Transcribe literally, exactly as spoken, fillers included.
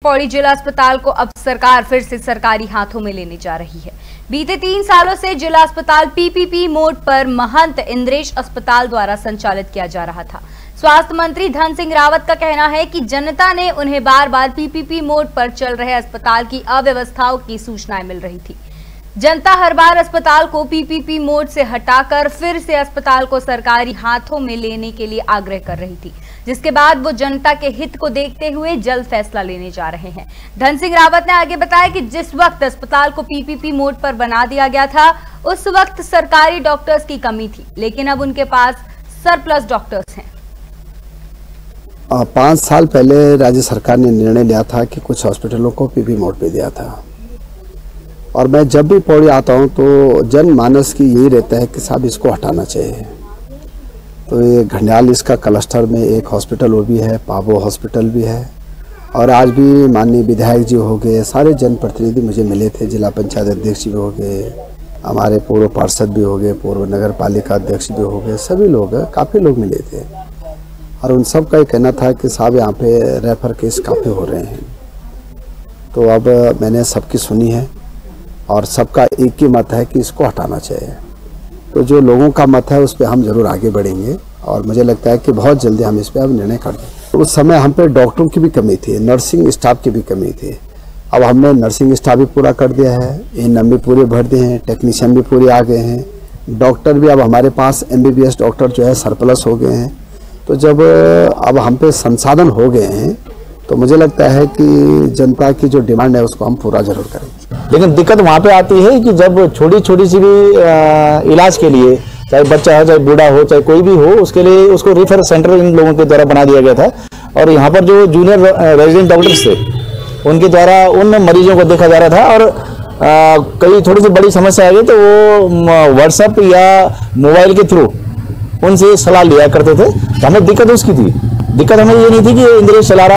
पौड़ी जिला अस्पताल को अब सरकार फिर से सरकारी हाथों में लेने जा रही है। बीते तीन सालों से जिला अस्पताल पीपीपी मोड पर महंत इंद्रेश अस्पताल द्वारा संचालित किया जा रहा था। स्वास्थ्य मंत्री धन सिंह रावत का कहना है कि जनता ने उन्हें बार बार पीपीपी मोड पर चल रहे अस्पताल की अव्यवस्थाओं की सूचनाएं मिल रही थी। जनता हर बार अस्पताल को पीपीपी मोड से हटाकर फिर से अस्पताल को सरकारी हाथों में लेने के लिए आग्रह कर रही थी, जिसके बाद वो जनता के हित को देखते हुए जल्द फैसला लेने जा रहे हैं। धन सिंह रावत ने आगे बताया कि जिस वक्त अस्पताल को पीपीपी मोड पर बना दिया गया था, उस वक्त सरकारी डॉक्टर्स की कमी थी, लेकिन अब उनके पास सरप्लस डॉक्टर्स हैं। पाँच साल पहले राज्य सरकार ने निर्णय लिया था कि कुछ हॉस्पिटलों को पीपी मोड पे दिया था, और मैं जब भी पौड़ी आता हूं तो जनमानस की यही रहता है कि साहब इसको हटाना चाहिए। तो ये घंडियाल इसका क्लस्टर में एक हॉस्पिटल वो भी है, पाबो हॉस्पिटल भी है, और आज भी माननीय विधायक जी हो गए, सारे जनप्रतिनिधि मुझे मिले थे, जिला पंचायत अध्यक्ष भी हो गए, हमारे पूर्व पार्षद भी हो गए, पूर्व नगर पालिका अध्यक्ष भी हो गए, सभी लोग काफ़ी लोग मिले थे, और उन सब का ये कहना था कि साहब यहाँ पे रेफर केस काफ़ी हो रहे हैं। तो अब मैंने सबकी सुनी है और सबका एक ही मत है कि इसको हटाना चाहिए। तो जो लोगों का मत है उस पर हम जरूर आगे बढ़ेंगे, और मुझे लगता है कि बहुत जल्दी हम इस पर अब निर्णय कर दें। तो उस समय हम पे डॉक्टरों की भी कमी थी, नर्सिंग स्टाफ की भी कमी थी। अब हमने नर्सिंग स्टाफ भी पूरा कर दिया है, एएनएम भी पूरे भर दिए हैं, टेक्नीशियन भी पूरे आ गए हैं, डॉक्टर भी अब हमारे पास एमबीबीएस डॉक्टर जो है सरप्लस हो गए हैं। तो जब अब हम पे संसाधन हो गए हैं तो मुझे लगता है कि जनता की जो डिमांड है उसको हम पूरा जरूर करेंगे। लेकिन दिक्कत वहाँ पे आती है कि जब छोटी छोटी सी भी इलाज के लिए, चाहे बच्चा हो, चाहे बूढ़ा हो, चाहे कोई भी हो, उसके लिए उसको रेफर सेंटर इन लोगों के द्वारा बना दिया गया था, और यहाँ पर जो जूनियर रेजिडेंट डॉक्टर्स थे उनके द्वारा उन मरीजों को देखा जा रहा था, और आ, कई थोड़ी सी बड़ी समस्या आ गई तो वो व्हाट्सएप या मोबाइल के थ्रू उनसे सलाह लिया करते थे। तो हमें दिक्कत उसकी थी, दिक्कत हमें ये नहीं थी कि इंद्रेश चला रहा